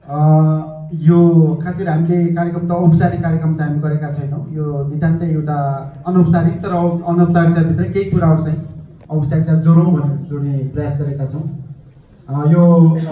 यो खास गरी हामीले कार्यक्रम त औपचारिक कार्यक्रम चाहिँ हामी गरेका छैनौँ। यो नितान्तै एउटा अनौपचारिक तर अनौपचारिकताभित्र केही कुराहरू चाहिँ औपचारिकता जोडौँ भनेर जोड्ने प्रयास गरेका छौँ। यो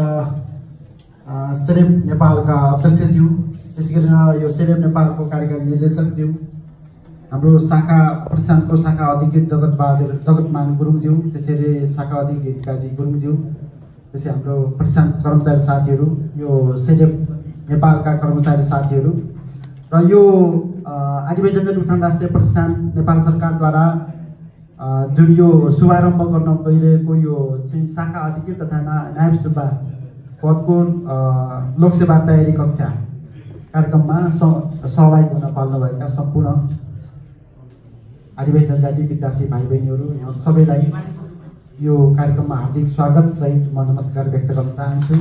सेरेम नेपालका अध्यक्षज्यू, त्यसै गरी यो सेरेम नेपालको कार्यकारी निर्देशकज्यू, हाम्रो शाखा प्रतिष्ठानको शाखा अधिकृत जगतमान गुरुङज्यू, त्यसैले शाखा अधिकृत काजी गुरुङज्यू, त्यसै हाम्रो प्रतिष्ठान कर्मचारी साथीहरू, यो सेरेम नेपालका कर्मचारी साथीहरू र यो आदिवासी जनजाति उत्थान राष्ट्रिय प्रतिष्ठान नेपाल सरकारद्वारा जुन यो शुभारम्भ गर्न गइरहेको यो चाहिँ शाखा अधिकृत तथा नायब सुब्बा पदको लोकसेवा तयारी कक्षा कार्यक्रममा सहभागी हुन पाल्नुभएका सम्पूर्ण आदिवासी जनजाति विद्यार्थी भाइ बहिनीहरू यहाँ सबैलाई यो कार्यक्रममा हार्दिक स्वागत सहित म नमस्कार व्यक्त गर्न चाहन्छु।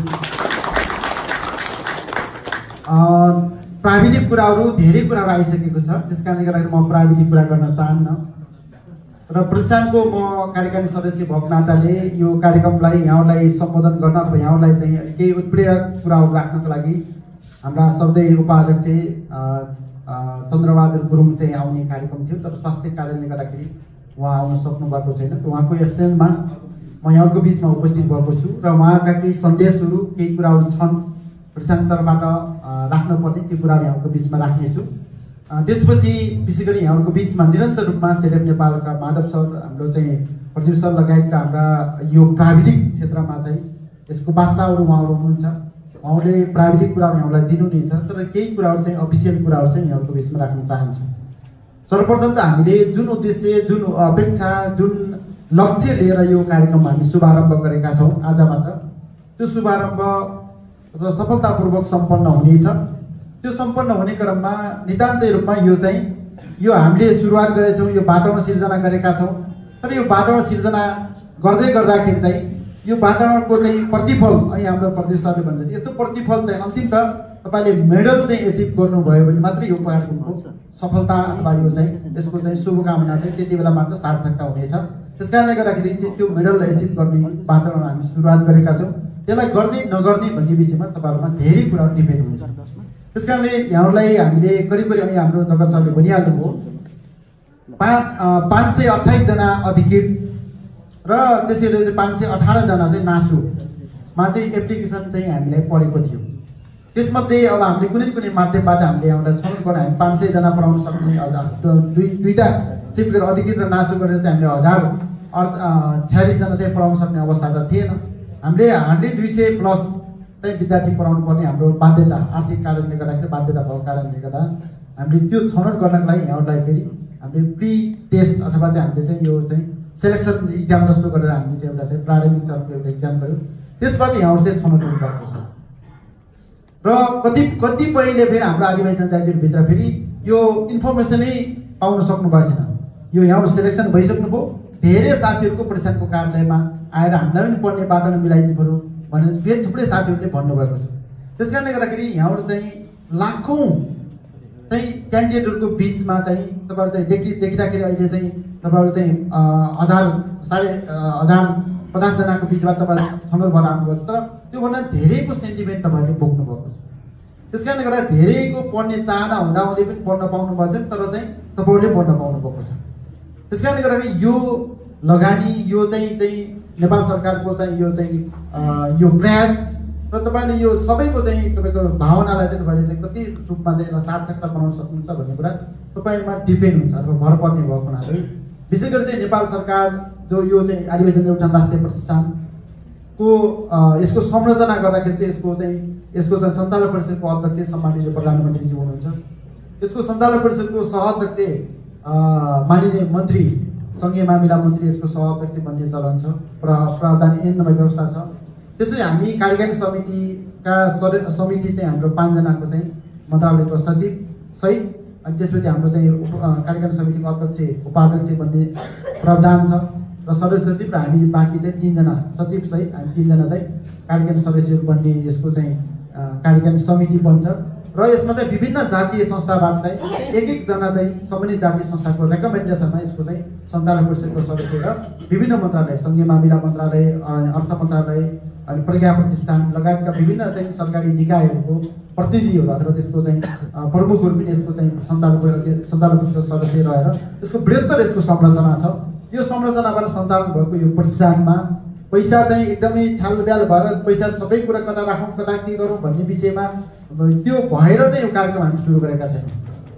प्राविधिक कुराहरू धेरै कुराहरू आइसकेको छ, त्यसकारणले गर्दाखेरि म प्राविधिक कुरा गर्न चाहन्न र प्रतिष्ठानको म कार्यकारी सदस्य भएको नाताले यो कार्यक्रमलाई यहाँहरूलाई सम्बोधन गर्न अथवा यहाँहरूलाई चाहिँ केही उत्प्रेरक कुराहरू राख्नको लागि हाम्रा सर्वोदय उपाध्यक्ष चन्द्रबहादुर गुरुङ चाहिँ आउने कार्यक्रम थियो, तर स्वास्थ्य कारणले गर्दाखेरि उहाँ आउन सक्नु भएको छैन। उहाँको एब्सेन्समा म यहाँहरूको बिचमा उपस्थित भएको छु र उहाँका केही सन्देशहरू केही कुराहरू छन् प्रतिष्ठानतर्फबाट राख्नुपर्ने, त्यो कुराहरू यहाँहरूको बिचमा राख्नेछु। त्यसपछि विशेष गरी यहाँहरूको बिचमा निरन्तर रूपमा सेरेम नेपालका माधव सर, हाम्रो चाहिँ प्रदीप सर लगायतका हाम्रा यो प्राविधिक क्षेत्रमा चाहिँ यसको बादशाहहरू उहाँहरू हुनुहुन्छ। उहाँले प्राविधिक कुराहरू यहाँलाई दिनु नै छ, तर केही कुराहरू चाहिँ अफिसियल कुराहरू चाहिँ यहाँहरूको बिचमा राख्न चाहन्छु। सर्वप्रथम त हामीले जुन उद्देश्य, जुन अपेक्षा, जुन लक्ष्य लिएर यो कार्यक्रम हामी शुभारम्भ गरेका छौँ आजबाट, त्यो शुभारम्भ र सफलतापूर्वक सम्पन्न हुनेछ। त्यो सम्पन्न हुने क्रममा नितान्तै रूपमा यो चाहिँ यो हामीले सुरुवात गरेका छौँ, यो वातावरण सिर्जना गरेका छौँ, तर यो वातावरण सिर्जना गर्दै गर्दाखेरि चाहिँ यो वातावरणको चाहिँ प्रतिफल, अहिले हाम्रो प्रदेश सरले भन्छ यस्तो प्रतिफल चाहिँ अन्तिमत तपाईँले मेडल चाहिँ एचिभ गर्नुभयो भने मात्रै यो कार्यक्रमको सफलता अथवा यो चाहिँ यसको चाहिँ शुभकामना चाहिँ त्यति बेला मात्र सार्थकता हुनेछ। त्यस कारणले गर्दाखेरि चाहिँ त्यो मेडल एचिभ गर्ने वातावरण हामी सुरुवात गरेका छौँ। त्यसलाई गर्ने नगर्ने भन्ने विषयमा तपाईँहरूमा धेरै कुराहरू डिपेन्ड हुन्छ। त्यस कारणले यहाँहरूलाई हामीले करिब करिब अहिले हाम्रो जगत सरले भनिहाल्नुभयो 528 जना अधिकृत र त्यसैले चाहिँ 518 जना चाहिँ नासुमा चाहिँ एप्लिकेसन चाहिँ हामीलाई पढेको थियो। त्यसमध्ये अब हामीले कुनै कुनै माध्यमबाट हामीले एउटा छनौट गरेर हामी 500 जना पढाउन सक्ने, दुईटा सिफ्ट गरेर अधिकृत र नासु गरेर चाहिँ हामीले 1046 जना चाहिँ पढाउन सक्ने अवस्था त थिएन। हामीले हार्डली 200 प्लस चाहिँ विद्यार्थी पढाउनु पर्ने हाम्रो बाध्यता, आर्थिक कारणले गर्दाखेरि बाध्यता भएको कारणले गर्दा हामीले त्यो छनौट गर्नको लागि यहाँहरूलाई फेरि हामीले प्री टेस्ट अथवा चाहिँ हामीले चाहिँ यो चाहिँ सेलेक्सन इक्जाम जस्तो गरेर हामीले चाहिँ एउटा चाहिँ प्रारम्भिक चरणको एउटा इक्जाम गऱ्यौँ। त्यसबाट यहाँहरू चाहिँ छनौट हुनुभएको छ र कतिपयले फेरि हाम्रो आदिवासी जनजातिहरूभित्र फेरि यो इन्फर्मेसनै पाउन सक्नु भएको छैन। यो यहाँहरू सेलेक्सन भइसक्नुभयो, धेरै साथीहरूको प्रतिष्ठानको कार्यालयमा आएर हामीलाई पनि पढ्ने बाटोमा मिलाइदिनु पऱ्यो भनेर फेरि थुप्रै साथीहरूले भन्नुभएको छ। त्यस कारणले गर्दाखेरि यहाँहरू चाहिँ लाखौँ चाहिँ क्यान्डिडेटहरूको बिचमा चाहिँ तपाईँहरू चाहिँ देखिँदाखेरि अहिले चाहिँ तपाईँहरू चाहिँ 1050 जनाको बिचमा तपाईँ छनौट भएर आउनुभएको छ, तर त्योभन्दा धेरैको सेन्टिमेन्ट तपाईँहरूले बोक्नु भएको छ। त्यस कारणले गर्दा धेरैको पढ्ने चाहना हुँदाहुँदै पनि पढ्न पाउनु भएको छ, तर चाहिँ तपाईँहरूले पढ्न पाउनु भएको छ। त्यस कारणले गर्दाखेरि यो लगानी, यो चाहिँ नेपाल सरकारको चाहिँ यो प्रयास र तपाईँले यो सबैको चाहिँ तपाईँको भावनालाई चाहिँ तपाईँले चाहिँ कति रूपमा चाहिँ यसलाई सार्थकता बनाउन सक्नुहुन्छ भन्ने कुरा तपाईँमा डिपेन्ड हुन्छ अथवा भर पर्ने भएको हुनाले विशेष गरी चाहिँ नेपाल सरकार जो यो चाहिँ आदिवासी जनजाति उत्थान राष्ट्रिय प्रतिष्ठानको यसको संरचना गर्दाखेरि चाहिँ यसको सञ्चालक परिषदको अध्यक्ष सम्माननीय प्रधानमन्त्रीजी हुनुहुन्छ। यसको सञ्चालक परिषदको सहअध्यक्ष माननीय मन्त्री, सङ्घीय मामिला मन्त्री यसको सहअध्यक्ष बन्ने चलन छ, प्रावधान ऐनमा व्यवस्था छ। त्यसरी हामी कार्यकारी समिति चाहिँ हाम्रो 5 जनाको चाहिँ मन्त्रालयको सचिव सहित, अनि त्यसपछि हाम्रो चाहिँ कार्यकारी समितिको अध्यक्ष उपाध्यक्ष बन्ने प्रावधान छ र सदस्य सचिव र हामी बाँकी चाहिँ 3 जना सचिव सहित हामी 3 जना चाहिँ कार्यकारी सदस्यहरू बन्ने यसको चाहिँ कार्यकारिणी समिति बन्छ र यसमा चाहिँ विभिन्न जातीय संस्थाबाट चाहिँ एक जना चाहिँ सम्बन्धित जातीय संस्थाको रेकमेन्डेसनमा यसको चाहिँ सञ्चालन परिषदको सदस्य र विभिन्न मन्त्रालय, सङ्घीय मामिला मन्त्रालय, अर्थ मन्त्रालय अनि प्रज्ञा प्रतिष्ठान लगायतका विभिन्न चाहिँ सरकारी निकायहरूको प्रतिनिधिहरू अथवा त्यसको चाहिँ प्रमुखहरू पनि यसको चाहिँ सञ्चालन परिषदको सदस्य रहेर यसको बृहत्तर यसको संरचना छ। यो संरचनाबाट सञ्चालन भएको यो प्रतिष्ठानमा पैसा चाहिँ एकदमै छालब्याल भएर पैसा सबै कुरा कता राखौँ कता के गरौँ भन्ने विषयमा त्यो भएर चाहिँ यो कार्यक्रम हामी सुरु गरेका छैनौँ।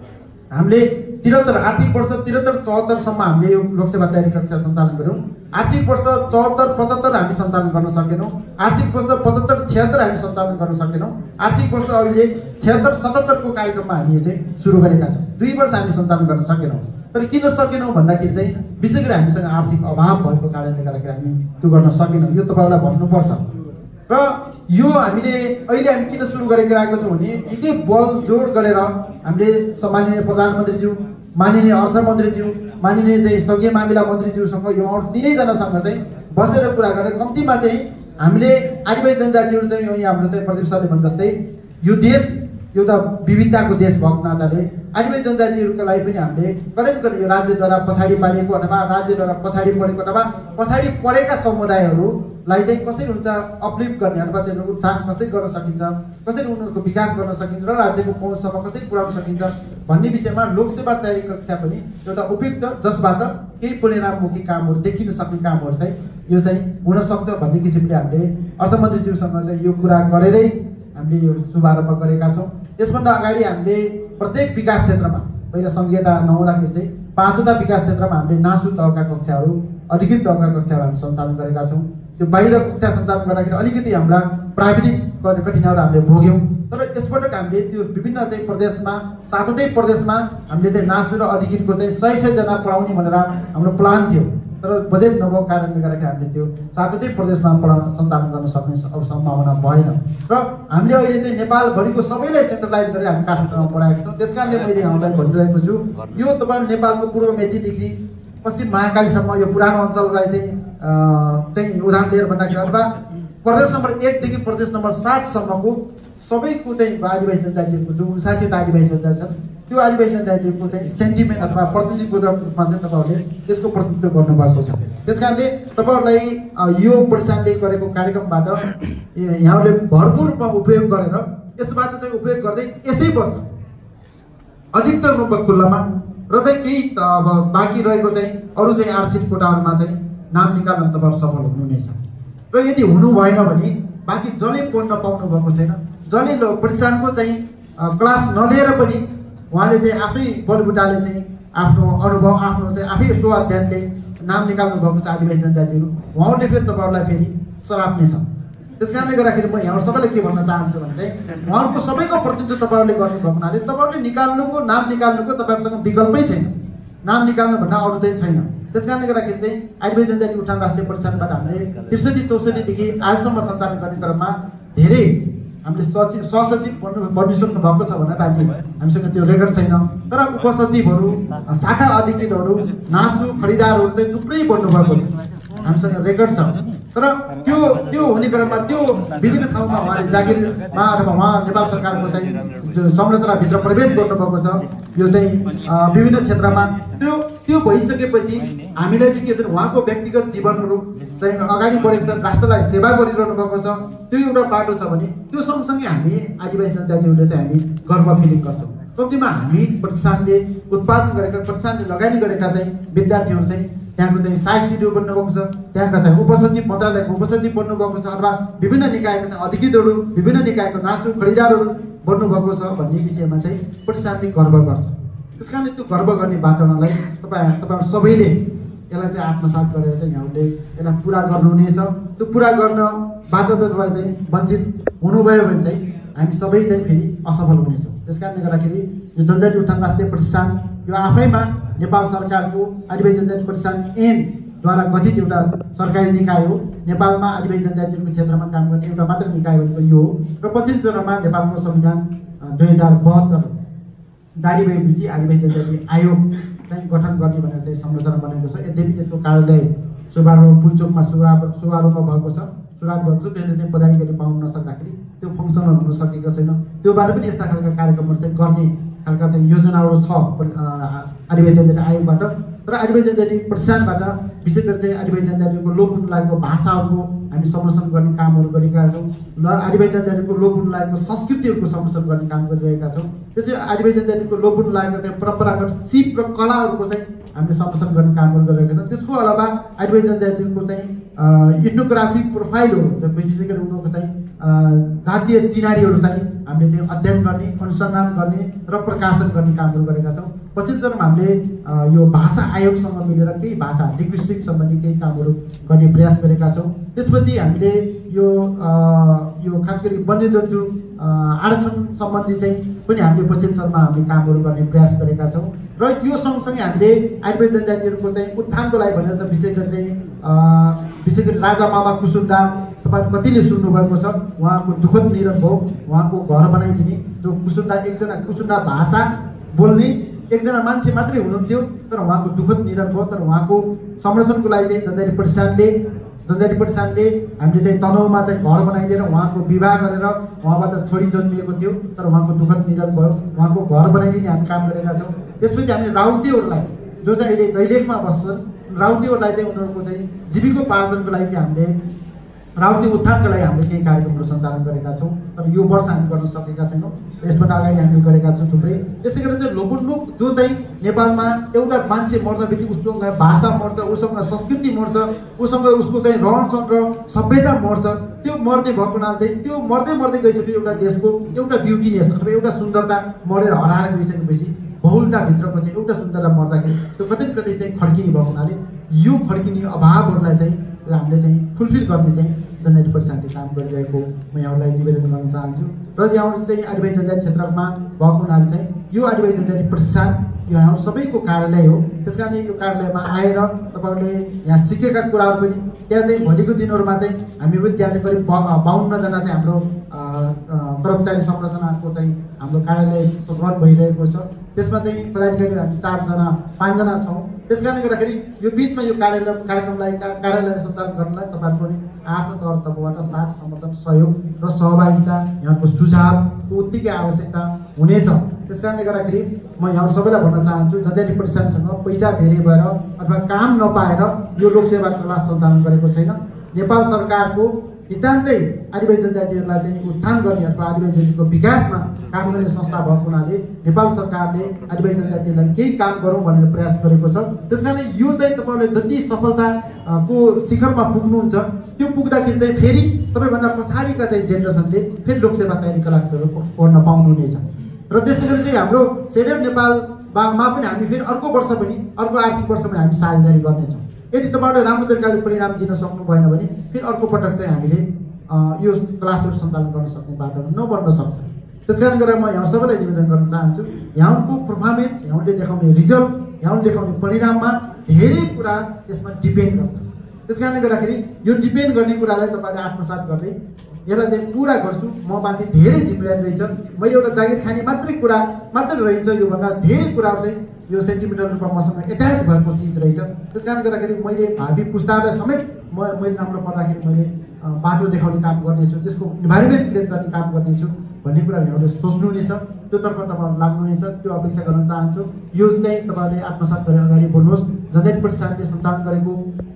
हामीले 73 आर्थिक वर्ष 73-74 सम्म हामीले यो लोकसेवा तयारी कक्षा सञ्चालन गऱ्यौँ। आर्थिक वर्ष 74-75 हामी सञ्चालन गर्न सकेनौँ। आर्थिक वर्ष 75-76 हामी सञ्चालन गर्न सकेनौँ। आर्थिक वर्ष अहिले 76-77 को कार्यक्रममा हामी चाहिँ सुरु गरेका छौँ। 2 वर्ष हामी सञ्चालन गर्न सकेनौँ। तर किन सकेनौँ भन्दाखेरि चाहिँ विशेष गरी हामीसँग आर्थिक अभाव भएको कारणले गर्दाखेरि हामी त्यो गर्न सकेनौँ। यो तपाईँलाई भन्नुपर्छ। र यो हामीले अहिले हामी किन सुरु गरेर आएको छौँ भने एकै बल जोड गरेर हामीले माननीय प्रधानमन्त्रीज्यू, माननीय अर्थमन्त्रीज्यू, माननीय चाहिँ सङ्घीय मामिला मन्त्रीज्यूसँग यो तीनैजनासँग चाहिँ बसेर कुरा गरेर कम्तीमा चाहिँ हामीले आदिवासी जनजातिहरू चाहिँ यहाँ हाम्रो चाहिँ प्रदीप सरले भने जस्तै यो देश एउटा विविधताको देश भएको नाताले आदिवासी जनजातिहरूको लागि पनि हामीले कतै न कतै यो राज्यद्वारा पछाडि पारेको अथवा राज्यद्वारा पछाडि परेको अथवा पछाडि परेका समुदायहरूलाई चाहिँ कसरी हुन्छ अपलिफ्ट गर्ने अथवा त्यसको उत्थान कसरी गर्न सकिन्छ, कसरी उनीहरूको विकास गर्न सकिन्छ र राज्यको पहुँचसम्म कसरी पुर्याउन सकिन्छ भन्ने विषयमा लोकसेवा तयारी कक्षा पनि एउटा उपयुक्त जसबाट केही परिणाममुखी कामहरू देखिन सक्ने कामहरू चाहिँ यो चाहिँ हुन सक्छ भन्ने किसिमले हामीले अर्थमन्त्रीज्यूसँग चाहिँ यो कुरा गरेरै हामीले यो शुभारम्भ गरेका छौँ। यसभन्दा अगाडि हामीले प्रत्येक विकास क्षेत्रमा पहिला सङ्घीयता नहुँदाखेरि चाहिँ 5वटा विकास क्षेत्रमा हामीले नासु तहका कक्षाहरू, अधिकृत तहका कक्षाहरू हामी सञ्चालन गरेका छौँ। त्यो बाहिर कक्षा सञ्चालन गर्दाखेरि अलिकति हाम्रा प्राविधिक कठिनाइहरू हामीले भोग्यौँ। तर यसपटक हामीले त्यो विभिन्न चाहिँ प्रदेशमा 7वटै प्रदेशमा हामीले चाहिँ नासु र अधिकृतको चाहिँ 100 जना पढाउने भनेर हाम्रो प्लान थियो। तर बजेट नभएको कारणले गर्दाखेरि हामीले त्यो 7वटै प्रदेशमा सञ्चालन गर्न सक्ने सम्भावना भएन। र हामीले अहिले चाहिँ नेपालभरिको सबैलाई सेन्ट्रलाइज गरेर हामी काठमाडौँमा पढाएका छौँ। त्यस कारणले मैले यहाँलाई भनिरहेको छु यो तपाईँ नेपालको पूर्व मेचीदेखि पश्चिम महाकालीसम्म यो पुरानो अञ्चललाई चाहिँ उदाहरण लिएर भन्दाखेरि अथवा प्रदेश नम्बर 1 देखि प्रदेश नम्बर 7 सम्मको सबैको चाहिँ आदिवासी जनजातिहरूको जो 59 आदिवासी जनजाति छ त्यो आदिवासी जनजातिहरूको चाहिँ सेन्टिमेन्ट अथवा प्रतिनिधित्वको रूपमा चाहिँ तपाईँहरूले त्यसको प्रतिनिधित्व गर्नुभएको छ। त्यस कारणले तपाईँहरूलाई यो प्रतिष्ठानले गरेको कार्यक्रमबाट यहाँहरूले भरपुर रूपमा उपयोग गरेर यसबाट चाहिँ उपयोग गर्दै यसै वर्ष अधिकतर रूपमा खुल्लामा र चाहिँ केही अब बाँकी रहेको चाहिँ अरू चाहिँ आरक्षित कोटाहरूमा चाहिँ नाम निकाल्न तपाईँहरू सफल हुनुहुनेछ। र यदि हुनु भएन भने बाँकी जसले पढ्न पाउनु भएको छैन, जसले प्रतिष्ठानको चाहिँ क्लास नलिएर पनि उहाँले चाहिँ आफ्नै बलबुटाले चाहिँ आफ्नो अनुभव आफ्नो चाहिँ आफै स्व अध्ययनले नाम निकाल्नु भएको छ आदिवासी जनजातिहरू, उहाँहरूले फेरि तपाईँहरूलाई फेरि सराप्ने छ। त्यस कारणले गर्दाखेरि म यहाँहरू सबैलाई के भन्न चाहन्छु भने चाहिँ उहाँहरूको सबैको प्रतिनिधित्व तपाईँहरूले गर्नुभएको हुनाले तपाईँहरूले निकाल्नुको नाम निकाल्नुको तपाईँहरूसँग विकल्पै छैन। नाम निकाल्नु भन्दा अरू चाहिँ छैन। त्यस कारणले गर्दाखेरि चाहिँ आदिवासी जनजाति उठान राष्ट्रिय प्रतिष्ठानबाट हामीले 63-64 देखि आजसम्म सञ्चालन गर्ने क्रममा धेरै हामीले सहसचिव बनिसक्नु भएको छ भने हामीसँग त्यो रेकर्ड छैन। तर उपसचिवहरू, शाखा अधिकृतहरू, नासु खरिदारहरू चाहिँ थुप्रै बन्नुभएको छ, हामीसँग रेकर्ड छ। तर त्यो हुने क्रममा त्यो विभिन्न ठाउँमा उहाँले जागिरमा अथवा उहाँ नेपाल सरकारको चाहिँ संरचनाभित्र प्रवेश गर्नुभएको छ। यो चाहिँ विभिन्न क्षेत्रमा त्यो भइसकेपछि हामीलाई चाहिँ के छ उहाँको व्यक्तिगत जीवनहरू चाहिँ अगाडि बढेको छ, राष्ट्रलाई सेवा गरिरहनु भएको छ, त्यो एउटा बाटो छ भने त्यो सँगसँगै हामी आदिवासी जनजातिहरूले चाहिँ हामी गर्व फिलिङ गर्छौँ। कम्तीमा हामी प्रतिष्ठानले उत्पादन गरेका, प्रतिष्ठानले लगानी गरेका चाहिँ विद्यार्थीहरू चाहिँ त्यहाँको चाहिँ सहायक सिडिओ बन्नुभएको छ, त्यहाँका चाहिँ उपसचिव मन्त्रालयको उपसचिव बन्नुभएको छ अथवा विभिन्न निकायका चाहिँ अधिकृतहरू, विभिन्न निकायको नासु खरिदारहरू बन्नुभएको छ भन्ने विषयमा चाहिँ प्रतिष्ठानले गर्व गर्छ। त्यस कारणले त्यो गर्व गर्ने बाटोलाई तपाईँहरू सबैले यसलाई चाहिँ आत्मसात गरेर चाहिँ यहाँहरूले यसलाई पुरा गर्नुहुनेछ। त्यो पुरा गर्नबाट तपाईँ चाहिँ वञ्चित हुनुभयो भने चाहिँ हामी सबै चाहिँ फेरि असफल हुनेछौँ। त्यस कारणले गर्दाखेरि यो जनजाति उत्थान राष्ट्रिय प्रतिष्ठान यो आफैमा नेपाल सरकारको आदिवासी जनजाति प्रतिष्ठान ऐनद्वारा गठित एउटा सरकारी निकाय हो। नेपालमा आदिवासी जनजातिहरूको क्षेत्रमा काम गर्ने एउटा मात्र निकाय भनेको यो हो। र पछिल्लो चरणमा नेपालको संविधान 2072 जारी भएपछि आदिवासी जनजाति आयोग चाहिँ गठन गर्ने भनेर चाहिँ संरचना बनेको छ। यद्यपि त्यसको कार्यालय शुभारम्भ पुल्चोकमा शुभारम्भ भएको छ। सुरुवात भएको छ त्यसले चाहिँ पदाधिकारी पाउन नसक्दाखेरि त्यो फङ्सनल हुन सकेको छैन। त्योबाट पनि यस्ता खालका कार्यक्रमहरू चाहिँ गर्ने खालका चाहिँ योजनाहरू छ आदिवासी जनजाति आयोगबाट। तर आदिवासी जनजाति प्रतिष्ठानबाट विशेष गरी चाहिँ आदिवासी जनजातिको लोप हुन लागेको भाषाहरूको हामी संरक्षण गर्ने कामहरू गरेका छौँ र आदिवासी जनजातिको लोप हुन लागेको संस्कृतिहरूको संरक्षण गर्ने काम गरिरहेका छौँ। त्यसै आदिवासी जनजातिको लोप हुन लागेको चाहिँ परम्परागत सिप र कलाहरूको चाहिँ हामीले संरक्षण गर्ने कामहरू गरिरहेका छौँ। त्यसको अलावा आदिवासी जनजातिको चाहिँ इथ्नोग्राफिक प्रोफाइलहरू विशेष गरी उनीहरूको चाहिँ जातीय चिनारीहरू चाहिँ हामीले चाहिँ अध्ययन गर्ने, अनुसन्धान गर्ने र प्रकाशन गर्ने कामहरू गरेका छौँ। पछिल्लो चरणमा हामीले यो भाषा आयोगसँग मिलेर केही भाषा लिङ्ग्विस्टिक सम्बन्धी केही कामहरू गर्ने प्रयास गरेका छौँ। त्यसपछि हामीले यो खास गरी वन्यजन्तु आरक्षण सम्बन्धी चाहिँ पनि हामीले पछिल्लो चरणमा हामीले कामहरू गर्ने प्रयास गरेका छौँ। र यो सँगसँगै हामीले आदिवासी जनजातिहरूको चाहिँ उत्थानको लागि भनेर चाहिँ विशेष गरी राजा मामा कुसुन्डा तपाईँ कतिले सुन्नुभएको छ, उहाँको दुःखद निधन भयो। उहाँको घर बनाइदिने जो कुसुन्डा भाषा बोल्ने एकजना मान्छे मात्रै हुनुहुन्थ्यो, तर उहाँको दुःखद निधन भयो। तर उहाँको संरक्षणको लागि चाहिँ जनजाति प्रतिष्ठानले हामीले चाहिँ तनहुँमा चाहिँ घर बनाइदिएर उहाँको विवाह गरेर उहाँबाट छोरी जन्मिएको थियो, तर उहाँको दुःखद निधन भयो। उहाँको घर बनाइदिने हामी काम गरेका छौँ। त्यसपछि हामीले राउतेहरूलाई जो चाहिँ अहिले दैलेखमा बस्छन्, राउतेहरूलाई चाहिँ उनीहरूको चाहिँ जीविकोपार्जनको लागि चाहिँ हामीले राउते उत्थानका लागि हामीले केही कार्यक्रमहरू सञ्चालन गरेका छौँ। तर यो वर्ष हामी गर्न सकेका छैनौँ। यसबाट अगाडि हामीले गरेका छौँ थुप्रै। त्यसै गरी चाहिँ लोपोन्मुख जो चाहिँ नेपालमा एउटा मान्छे मर्दा बित्तिकै उसँग भाषा मर्छ, उसँग संस्कृति मर्छ, उसँग उसको चाहिँ रहनसहन र सभ्यता मर्छ। त्यो मर्ने भएको हुनाले चाहिँ त्यो मर्दै गइसक्यो एउटा देशको एउटा ब्युटिनेस अथवा एउटा सुन्दरता मरेर हराएर गइसकेपछि बहुलताभित्रको चाहिँ एउटा सुन्दरता मर्दाखेरि त्यो कतै चाहिँ खड्किने भएको हुनाले यो खड्किने अभावहरूलाई चाहिँ हामीले चाहिँ फुलफिल गर्ने चाहिँ जनजाति प्रतिष्ठानले काम गरिरहेको म यहाँहरूलाई निवेदन गर्न चाहन्छु। र यहाँ चाहिँ आदिवासी जनजाति क्षेत्रमा भएको हुनाले चाहिँ यो आदिवासी जनजाति प्रतिष्ठान यहाँ सबैको कार्यालय हो। त्यस कारण यो कार्यालयमा आएर तपाईँहरूले यहाँ सिकेका कुराहरू पनि त्यहाँ चाहिँ भोलिको दिनहरूमा चाहिँ हामी पनि त्यहाँ चाहिँ करिब 52 जना चाहिँ हाम्रो कर्मचारी संरचनाको चाहिँ हाम्रो कार्यालय रन भइरहेको छ। त्यसमा चाहिँ पदाधिकारी हामी 5 जना छौँ। त्यस कारणले गर्दाखेरि यो बिचमा यो कार्यक्रमलाई सञ्चालन गर्नलाई तपाईँहरूको आफ्नो तर्फबाट साथ समर्थन सहयोग र सहभागिता यहाँको सुझावको उत्तिकै आवश्यकता हुनेछ। त्यस कारणले गर्दाखेरि म यहाँ सबैलाई भन्न चाहन्छु जनजाति प्रतिष्ठानसँग पैसा धेरै भएर अथवा काम नपाएर यो लोकसेवा क्लास सञ्चालन गरेको छैन। नेपाल सरकारको नितान्तै आदिवासी जनजातिहरूलाई चाहिँ उत्थान गर्ने अथवा आदिवासी जनजातिको विकासमा काम गर्ने संस्था भएको हुनाले नेपाल सरकारले आदिवासी जनजातिलाई केही काम गरौँ भनेर प्रयास गरेको छ। त्यस कारण यो चाहिँ तपाईँहरूले जति सफलताको शिखरमा पुग्नुहुन्छ त्यो पुग्दाखेरि चाहिँ फेरि तपाईँभन्दा पछाडिका चाहिँ जेनेरेसनले फेरि लोकसेवा तयारी क्लासहरू पढ्न पाउनुहुनेछ। र त्यसै गरी चाहिँ हाम्रो सेडेप नेपालमा पनि हामी फेरि अर्को आर्थिक वर्ष पनि हामी साझेदारी गर्नेछौँ। यदि तपाईँहरूले राम्रो तरिकाले परिणाम दिन सक्नु भएन भने फेरि अर्को पटक चाहिँ हामीले यो क्लासहरू सञ्चालन गर्न सक्ने वातावरण नबन्न सक्छ। त्यस कारण गरेर म यहाँ सबैलाई निवेदन गर्न चाहन्छु यहाँको पर्फर्मेन्स, यहाँले देखाउने रिजल्ट, यहाँले देखाउने परिणाममा धेरै कुरा यसमा डिपेन्ड गर्छ। त्यस कारणले गर्दाखेरि यो डिपेन्ड गर्ने कुरालाई तपाईँले आत्मसात गर्दै यसलाई चाहिँ पुरा गर्छु। म माथि धेरै जिम्मेवारी रहेछ। मैले एउटा जागिर खाने मात्रै रहन्छ, योभन्दा धेरै कुराहरू चाहिँ यो सेन्टिमेन्टल रूपमा मसँग एट्याच भएको चिज रहेछ। त्यस कारणले गर्दाखेरि मैले भावी पुस्तालाई समेत मैले राम्रो पर्दाखेरि मैले बाटो देखाउने काम गर्नेछु, त्यसको इन्भाइरोमेन्ट क्रिएट गर्ने काम गर्नेछु भन्ने कुरा यहाँले सोच्नुहुनेछ। त्योतर्फ तपाईँहरू लाग्नुहुनेछ, त्यो अपेक्षा गर्न चाहन्छु। यो चाहिँ तपाईँहरूले आत्मसात गरेर अगाडि बढ्नुहोस्। जनजाति प्रतिष्ठानले सञ्चालन गरेको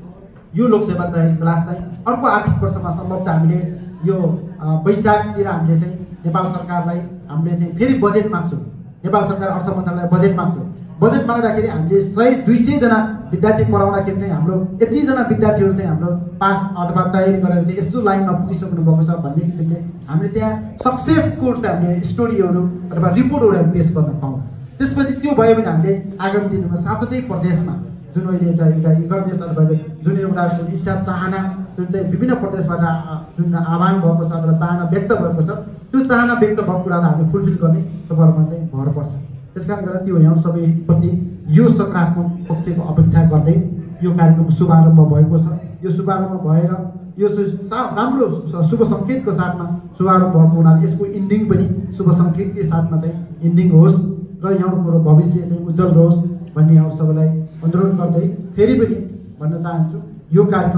यो लोकसेवा तयारी क्लास चाहिँ अर्को आर्थिक वर्षमा सम्भवतः हामीले यो वैशाखतिर हामीले चाहिँ नेपाल सरकारलाई हामीले चाहिँ फेरि बजेट माग्छौँ। नेपाल सरकार अर्थ मन्त्रालयलाई बजेट माग्छौँ। बजेट माग्दाखेरि हामीले 100-200 जना विद्यार्थी पढाउँदाखेरि चाहिँ हाम्रो यतिजना विद्यार्थीहरू चाहिँ हाम्रो पास अथवा तयारी गरेर चाहिँ यस्तो लाइनमा पुगिसक्नु भएको छ भन्ने किसिमले हामीले त्यहाँ सक्सेसको चाहिँ हामीले स्टोरीहरू अथवा रिपोर्टहरू हामी पेश गर्न पाउँ। त्यसपछि त्यो भयो भने हामीले आगामी दिनमा सातवटै प्रदेशमा जुन अहिले एउटा गर्नेछ अथवा जुन एउटा इच्छा चाहना जुन चाहिँ विभिन्न प्रदेशबाट जुन आह्वान भएको छ अथवा चाहना व्यक्त भएको छ त्यो चाहना व्यक्त भएको कुरालाई हामीले फुलफिल गर्ने तपाईँहरूमा चाहिँ भर पर्छ। त्यस कारणले गर्दा त्यो यहाँ सबैप्रति यो सकारात्मक पक्षको अपेक्षा गर्दै यो कार्यक्रम शुभारम्भ भएको छ। यो शुभारम्भ भएर यो राम्रो शुभ सङ्केतको साथमा शुभारम्भ भएको हुनाले यसको इन्डिङ पनि शुभ सङ्केतकै साथमा चाहिँ इन्डिङ होस् र यहाँको भविष्य चाहिँ उज्जवल रहोस् भन्ने यहाँ सबैलाई अनुरोध गर्दै फेरि पनि भन्न चाहन्छु यो कार्यक्रम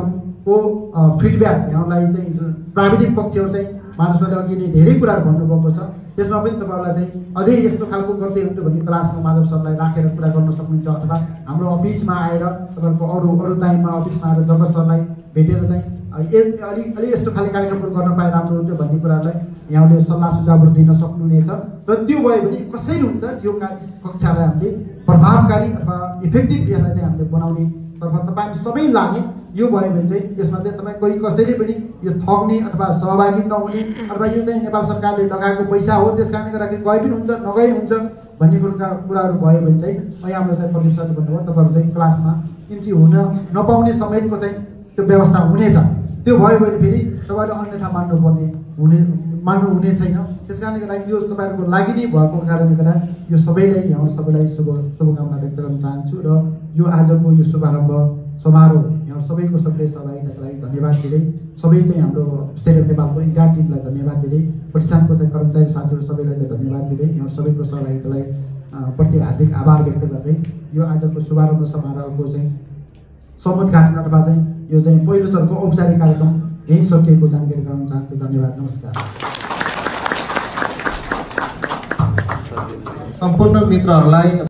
को फिडब्याक यहाँलाई चाहिँ प्राविधिक पक्षहरू चाहिँ माधव सरले अघि नै धेरै कुराहरू भन्नुभएको छ। त्यसमा पनि तपाईँहरूलाई चाहिँ अझै यस्तो खालको गर्दै हुन्थ्यो भन्ने क्लासमा माधव सरलाई राखेर कुरा गर्न सक्नुहुन्छ, अथवा हाम्रो अफिसमा आएर तपाईँहरूको अरू टाइममा अफिसमा आएर जब सरलाई भेटेर चाहिँ अलि यस्तो खाले कार्यक्रमहरू गर्न पाए राम्रो हुन्थ्यो भन्ने कुराहरूलाई यहाँले सल्लाह सुझावहरू दिन सक्नुहुनेछ। र त्यो भयो भने कसरी हुन्छ त्यो कक्षालाई हामीले प्रभावकारी अथवा इफेक्टिभ यसलाई चाहिँ हामीले बनाउने तर्फ तपाईँ सबै लाग्ने। यो भयो भने चाहिँ यसमा चाहिँ तपाईँ कोही कसैले पनि यो ठग्ने अथवा सहभागी नहुने अथवा यो चाहिँ नेपाल सरकारले लगाएको पैसा हो त्यस कारणले गर्दाखेरि गए पनि हुन्छ नगए हुन्छ भन्ने कुराहरू भयो भने चाहिँ यहाँबाट चाहिँ प्रदीप सरले भन्नुभयो तपाईँहरू चाहिँ क्लासमा इन्ट्री हुन नपाउने समयको चाहिँ त्यो व्यवस्था हुनेछ। त्यो भयो भने फेरि तपाईँले अन्यथा मान्नु हुने छैन। त्यस कारणले गर्दा यो तपाईँहरूको लागि नै भएको कारणले गर्दा यो सबैलाई यहाँ सबैलाई शुभकामना व्यक्त गर्न चाहन्छु। र यो आजको यो शुभारम्भ समारोह यहाँ सबैको सबैले सहभागिताको लागि धन्यवाद दिँदै सबै चाहिँ हाम्रो स्टेट अफ नेपालको इन्टायर टिमलाई धन्यवाद दिँदै प्रतिष्ठानको चाहिँ कर्मचारी साथीहरू सबैलाई चाहिँ धन्यवाद दिँदै यहाँ सबैको सहभागितालाई प्रति हार्दिक आभार व्यक्त गर्दै यो आजको शुभारम्भ समारोहको चाहिँ समुद्घाटन अथवा चाहिँ यो चाहिँ पहिलो चरणको औपचारिक कार्यक्रम यही सकिएको जानकारी गराउन चाहन्छु। धन्यवाद, नमस्कार। सम्पूर्ण मित्रहरूलाई